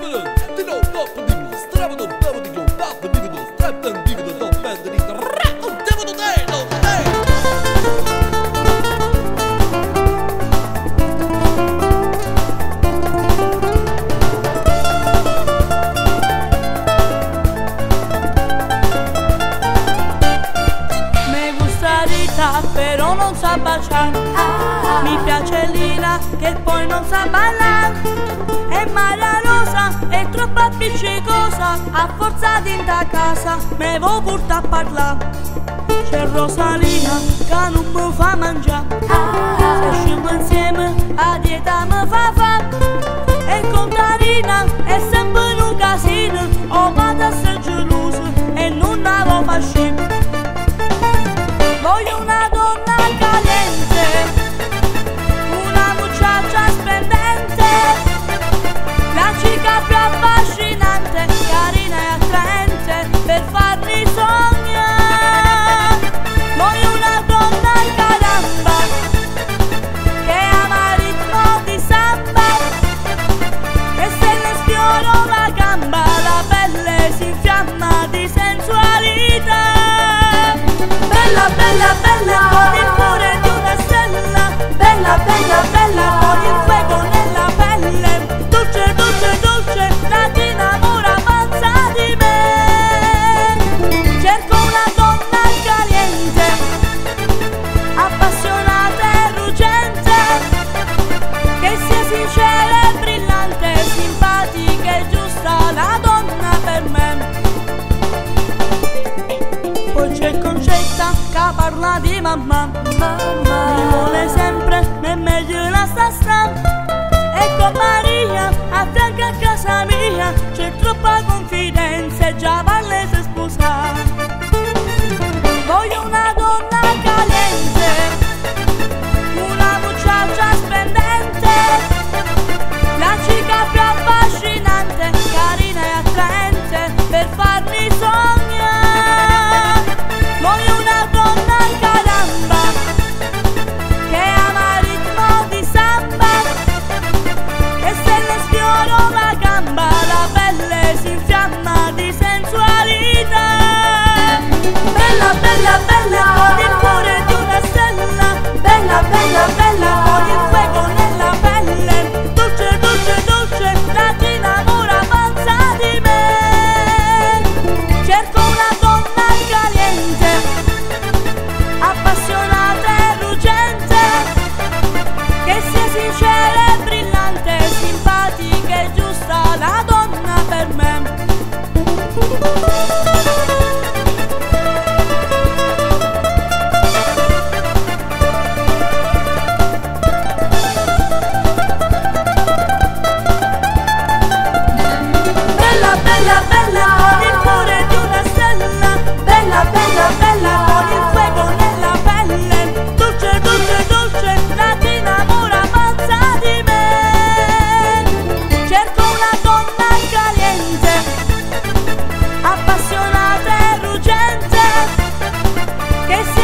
Però non sa baciare, mi piace Lina che poi non sa ballare, e Maria Rosa è troppo appiccicosa, a forza di inta casa me vo porta a parlare. C'è Rosalina che non mi fa mangiare, se usciamo insieme a dieta mi fa fare, e con Tarina è sempre un casino, o vado a essere gelosa e non la vo fa scemo. Voglio una donna caliente, una muchacha splendente, la chica più affascinante, carina e attraente, per farmi sognare. Voglio una donna caramba, che ama il ritmo di samba, e se le sfioro la gamba, la pelle si infiamma di sensualità. Bella, bella, bella, con il cuore di una stella, bella, bella, bella, con il fuoco nella pelle, dolce, dolce, dolce, la ti innamora pazza di me. Cerco una donna caliente, appassionata e ruggente, che sia sincera e brillante, simpatica e giusta, la donna per me. Poi c'è Concetta che parla di mamma, mi vuole sempre nel meglio la sta, e con Maria a fianco a casa mia c'è troppa confidenza e già parla se sposare. Voglio una donna caliente, una muchacha splendente, la chica più affascinante, carina e attraente, per farmi sognare. Voglio una donna caramba, che ama il ritmo di samba, e se le sfioro la gamba, la pelle si infiamma di sensualità. Bella, bella, bella, con il cuore di una stella, bella, bella, bella, con il fuoco nella pelle, dolce, dolce, dolce, la ti innamora pazza di me. Cerco una donna caliente, appassionata e ruggente, che sia sincera e brillante, simpatica e giusta, la donna per me. Bella, bella, bella, con il cuore di una stella, bella, bella, bella, con il fuoco nella pelle, dolce, dolce, dolce, la ti innamora pazza di me. Cerco una donna caliente, appassionata e ruggente, che si